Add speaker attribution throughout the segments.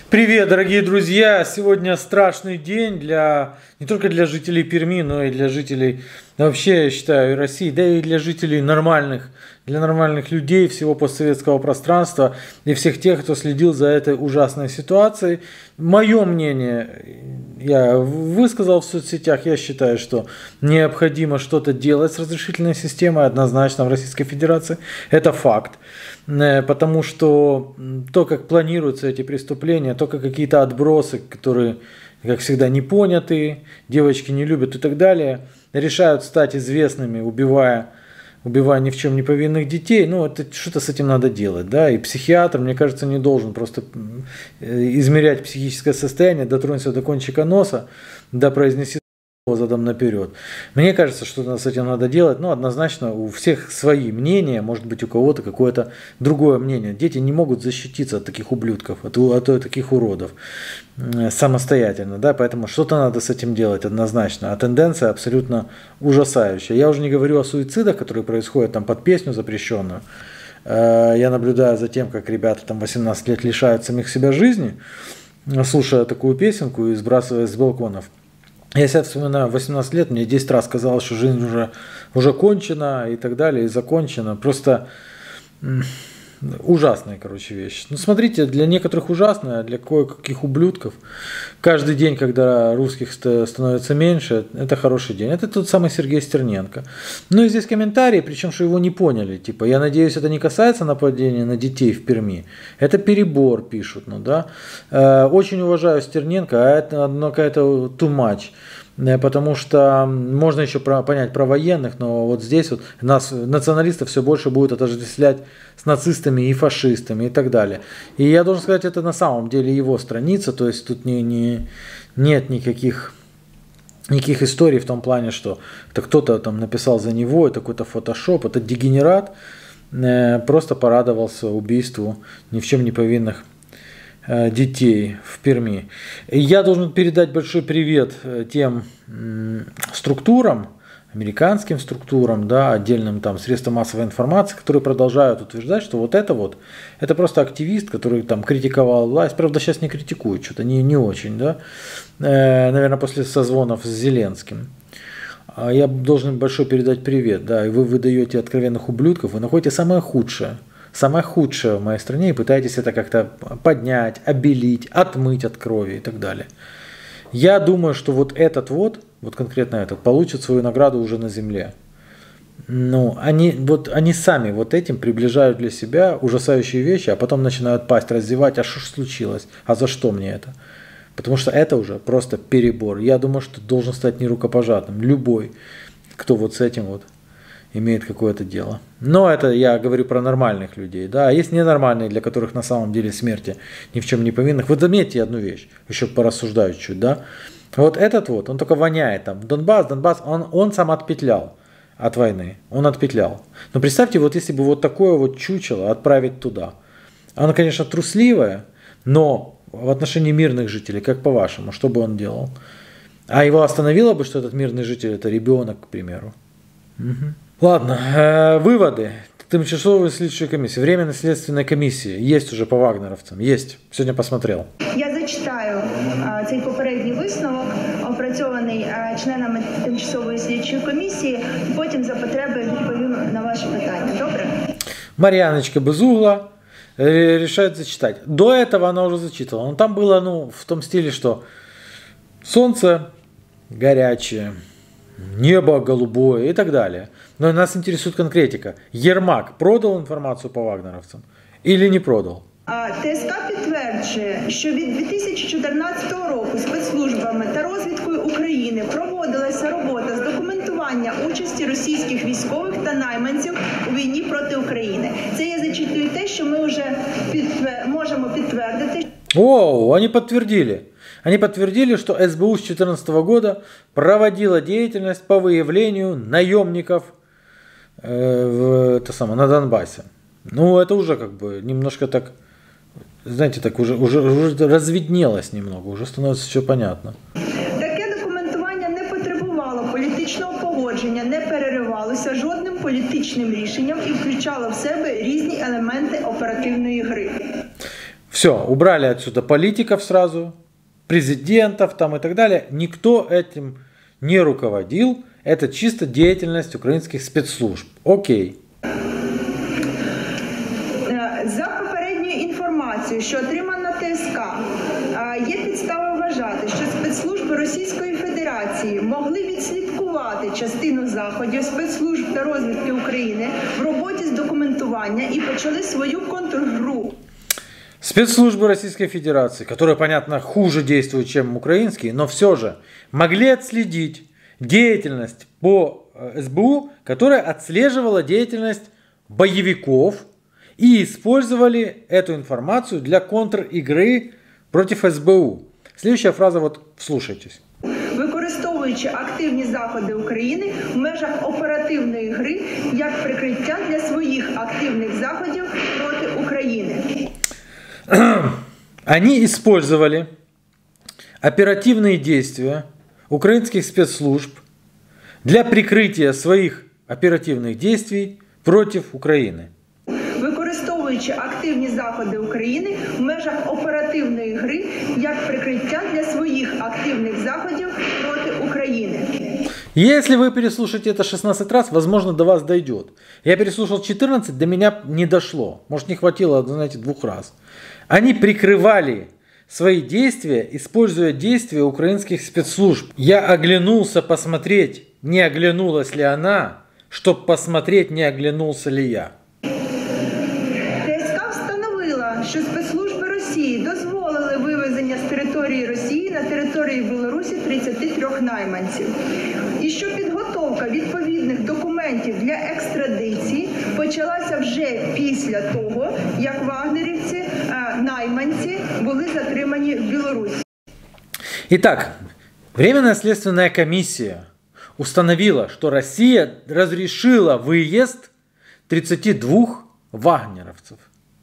Speaker 1: Привет, дорогие друзья! Сегодня страшный день не только для жителей Перми, но и для жителей, вообще, я считаю, и России, да и для жителей для нормальных людей всего постсоветского пространства и всех тех, кто следил за этой ужасной ситуацией. Мое мнение я высказал в соцсетях. Я считаю, что необходимо что-то делать с разрешительной системой однозначно в Российской Федерации. Это факт. Потому что то, как планируются эти преступления, только какие-то отбросы, которые, как всегда, не поняты, девочки не любят и так далее, решают стать известными, убивая ни в чем не повинных детей. Ну, это что-то с этим надо делать, да, и психиатр, мне кажется, не должен просто измерять психическое состояние, дотронься до кончика носа, да произнеси задом наперед. Мне кажется, что с этим надо делать, но однозначно у всех свои мнения, может быть у кого-то какое-то другое мнение. Дети не могут защититься от таких ублюдков, от таких уродов самостоятельно, да, поэтому что-то надо с этим делать однозначно, а тенденция абсолютно ужасающая. Я уже не говорю о суицидах, которые происходят там под песню запрещенную. Я наблюдаю за тем, как ребята там 18 лет лишают самих себя жизни, слушая такую песенку и сбрасывая с балконов. Я себя вспоминаю, 18 лет, мне 10 раз казалось, что жизнь уже кончена и так далее, и закончена. Просто ужасная, короче, вещь. Ну, смотрите, для некоторых ужасная, а для кое-каких ублюдков. Каждый день, когда русских становится меньше, это хороший день. Это тот самый Сергей Стерненко. Ну и здесь комментарии, причем, что его не поняли. Типа, я надеюсь, это не касается нападения на детей в Перми. Это перебор, пишут, ну да. Очень уважаю Стерненко, а это какая-то too much. Потому что можно еще понять про военных, но вот здесь вот нас, националистов, все больше будет отождествлять с нацистами и фашистами и так далее. И я должен сказать, это на самом деле его страница, то есть тут нет никаких историй в том плане, что это кто-то там написал за него, это какой-то фотошоп, это дегенерат просто порадовался убийству ни в чем не повинных детей в Перми. Я должен передать большой привет тем структурам, американским структурам, да, отдельным там средствам массовой информации, которые продолжают утверждать, что это просто активист, который там критиковал власть. Правда, сейчас не критикует, что-то не очень, да, наверное, после созвонов с Зеленским. Я должен большой передать привет, да, и вы выдаете откровенных ублюдков, вы находите самое худшее в моей стране и пытаетесь это как-то поднять, обелить, отмыть от крови и так далее. Я думаю, что вот конкретно этот, получит свою награду уже на земле. Ну, они сами вот этим приближают для себя ужасающие вещи, а потом начинают пасть раздевать, а что ж случилось, а за что мне это? Потому что это уже просто перебор. Я думаю, что должен стать нерукопожатным любой, кто вот с этим вот имеет какое-то дело. Но это я говорю про нормальных людей. Да, а есть ненормальные, для которых на самом деле смерти ни в чем не повинных. Вы заметьте одну вещь, еще порассуждаю чуть, да. Вот этот он только воняет там. Донбасс, он сам отпетлял от войны. Он отпетлял. Но представьте, вот если бы вот такое вот чучело отправить туда. Оно, конечно, трусливое, но в отношении мирных жителей, как по-вашему, что бы он делал? А его остановило бы, что этот мирный житель это ребенок, к примеру. Угу. Ладно, выводы. Тимчасової слідчої комісії, временной следственной комиссии. Есть уже по вагнеровцам. Есть. Сегодня посмотрел.
Speaker 2: Я зачитаю цей попередній висновок, опрацьований членами тимчасової слідчої комісії, і потім за потреби відповім на ваші питання. Добре?
Speaker 1: Марьяночка без угла решает зачитать. До этого она уже зачитывала. Но там было, в том стиле, что солнце горячее, небо голубое и так далее. Но нас интересует конкретика. Ермак продал інформацію по вагнеровцям или не продал?
Speaker 2: ТСК підтверджує, що від 2014 року спецслужбами та розвідкою України проводилася робота з документування участі російських військових та найманців у війні проти України. Це я зачитую те, що ми вже можемо підтвердити.
Speaker 1: Они подтвердили. Они подтвердили, что СБУ с 2014 года проводила деятельность по выявлению наемников на Донбассе. Ну, это уже как бы немножко так, знаете, так уже разведнелось немного, уже становится все понятно.
Speaker 2: Таке документування не потребувало політичного погодження, не переривалося жодним політичним рішенням і включало в себе різні елементи оперативної гри.
Speaker 1: Все, убрали отсюда политиков сразу, президентов там и так далее. Никто этим не руководил. Это чисто деятельность українських спецслужб. Окей.
Speaker 2: За попередньою інформацією, що отримана ТСК, є підстави вважати, що спецслужби Російської Федерації могли відслідкувати частину заходів спецслужб та розвідки України в роботі з документування і почали свою контргру.
Speaker 1: Спецслужбы Российской Федерации, которые, понятно, хуже действуют, чем украинские, но все же могли отследить деятельность по СБУ, которая отслеживала деятельность боевиков и использовали эту информацию для контр-игры против СБУ. Следующая фраза, вот вслушайтесь.
Speaker 2: Використовуючи активні заходи України в межах оперативної гри як прикриття для своїх активних заходів проти України.
Speaker 1: Они использовали оперативные действия украинских спецслужб для прикрытия своих оперативных действий против Украины.
Speaker 2: Використовуючи активні заходи України в межах оперативної гри як прикриття для своїх активних заходів проти України.
Speaker 1: Если вы переслушаете это 16 раз, возможно, до вас дойдет. Я переслушал 14, до меня не дошло. Может, не хватило, знаете, 2 раз. Они прикрывали свои действия, используя действия украинских спецслужб. Я оглянулся посмотреть, не оглянулась ли она, чтобы посмотреть, не оглянулся ли я.
Speaker 2: ТСК встановила, що спецслужби Росії дозволили вивезення з території Росії на території Білорусі 33 найманців. І що підготовка відповідних документів для екстрадиції почалася вже після того, як вагнерівці, найманці, були затримані в Білорусі.
Speaker 1: Итак, Временная следственная комиссия установила, что Россия разрешила выезд 32 вагнеровцев.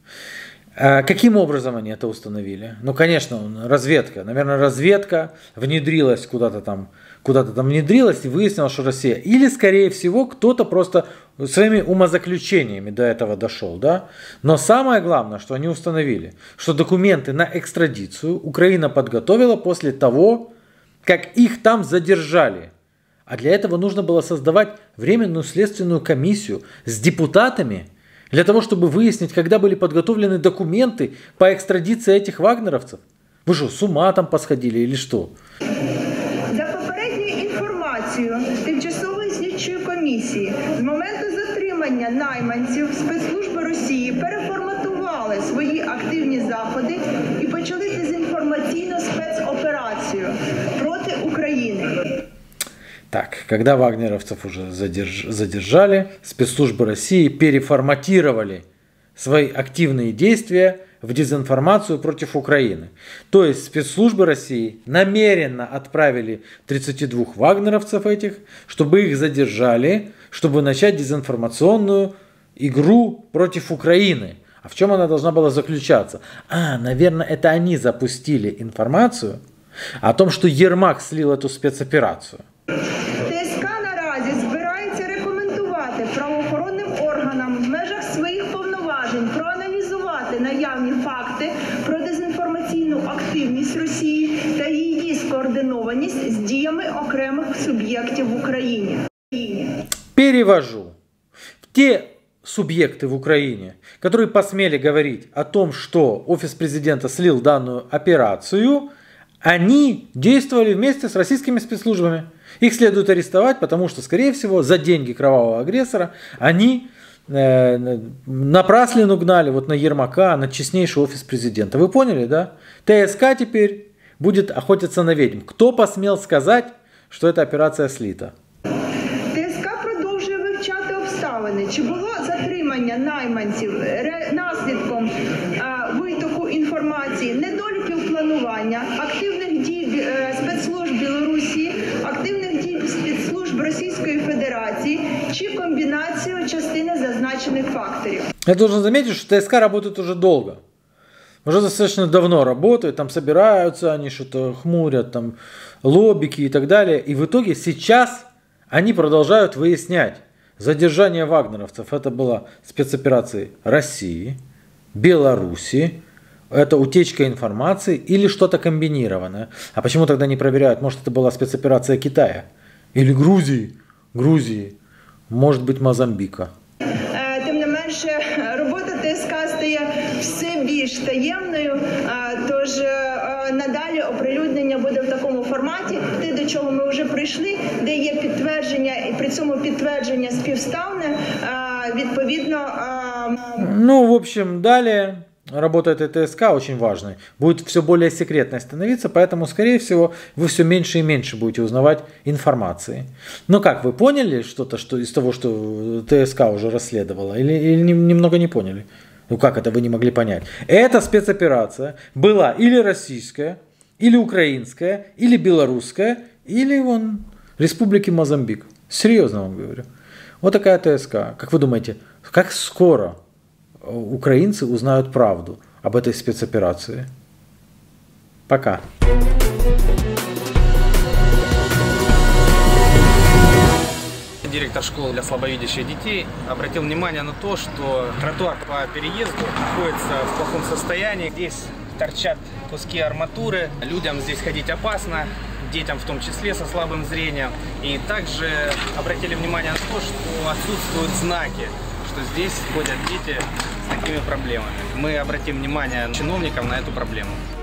Speaker 1: Каким образом они это установили? Ну, конечно, разведка. Наверное, разведка внедрилась куда-то там внедрилась и выяснила, что Россия. Или, скорее всего, кто-то просто своими умозаключениями до этого дошел. Да? Но самое главное, что они установили, что документы на экстрадицию Украина подготовила после того, как их там задержали. А для этого нужно было создавать Временную следственную комиссию с депутатами, для того, чтобы выяснить, когда были подготовлены документы по экстрадиции этих вагнеровцев. Вы что, с ума там посходили или что?
Speaker 2: За попередньою інформацією Тимчасової слідчої комісії, з моменту затримання найманців спецслужби Росії переформатували свої активні заходи і почали дезінформаційну спецоперацію проти України.
Speaker 1: Так, когда вагнеровцев уже задержали, спецслужбы России переформатировали свои активные действия в дезинформацию против Украины. То есть спецслужбы России намеренно отправили 32 вагнеровцев этих, чтобы их задержали, чтобы начать дезинформационную игру против Украины. А в чем она должна была заключаться? Наверное, это они запустили информацию о том, что Ермак слил эту спецоперацию.
Speaker 2: ТСК наразі збирається рекомендувати правоохоронним органам в межах своїх повноважень проаналізувати наявні факти про дезінформаційну активність Росії та її скоординованість з діями окремих суб'єктів в Україні.
Speaker 1: Перевожу. Те субъекты в Украине, которые посмели говорить о том, что офис президента слил данную операцию, они действовали вместе с российскими спецслужбами. Их следует арестовать, потому что, скорее всего, за деньги кровавого агрессора они напраслину гнали вот на Ермака, на честнейший офис президента. Вы поняли, да? ТСК теперь будет охотиться на ведьм. Кто посмел сказать, что эта операция слита?
Speaker 2: ТСК продовжує вивчати обставини. Чи було затримання найманців наслідком витоку інформації, недоліків планування, активних дій спецслужб Білорусі, активних дій спецслужб Російської Федерації, чи комбінацію частини зазначених факторів.
Speaker 1: Я должен заметить, что ТСК работает уже долго. Уже достаточно давно работают, там собираются, они что-то хмурят, там лобики и так далее. И в итоге сейчас они продолжают выяснять. Задержание вагнеровцев — это была спецоперация России, Беларуси, это утечка информации или что-то комбинированное. А почему тогда не проверяют? Может, это была спецоперация Китая? Или Грузии? Может быть, Мозамбіка?
Speaker 2: Тим не менше, робота ТСК стає все більш таємною, тож надалі оприлюднення буде в такому форматі, те, до чого ми вже прийшли, де є підтвердження, і при цьому підтвердження співставне, відповідно...
Speaker 1: Ну, в общем, далее работа этой ТСК очень важной. Будет все более секретной становиться, поэтому, скорее всего, вы все меньше и меньше будете узнавать информации. Ну как, вы поняли что-то из того, что ТСК уже расследовала? Или немного не поняли? Ну как это вы не могли понять? Эта спецоперация была или российская, или украинская, или белорусская, или вон Республики Мозамбик. Серьезно вам говорю. Вот такая ТСК. Как вы думаете, как скоро украинцы узнают правду об этой спецоперации? Пока.
Speaker 3: Директор школы для слабовидящих детей обратил внимание на то, что тротуар по переезду находится в плохом состоянии. Здесь торчат куски арматуры, людям здесь ходить опасно, детям в том числе со слабым зрением. И также обратили внимание на то, что отсутствуют знаки, что здесь ходят дети с такими проблемами. Мы обратим внимание чиновникам на эту проблему.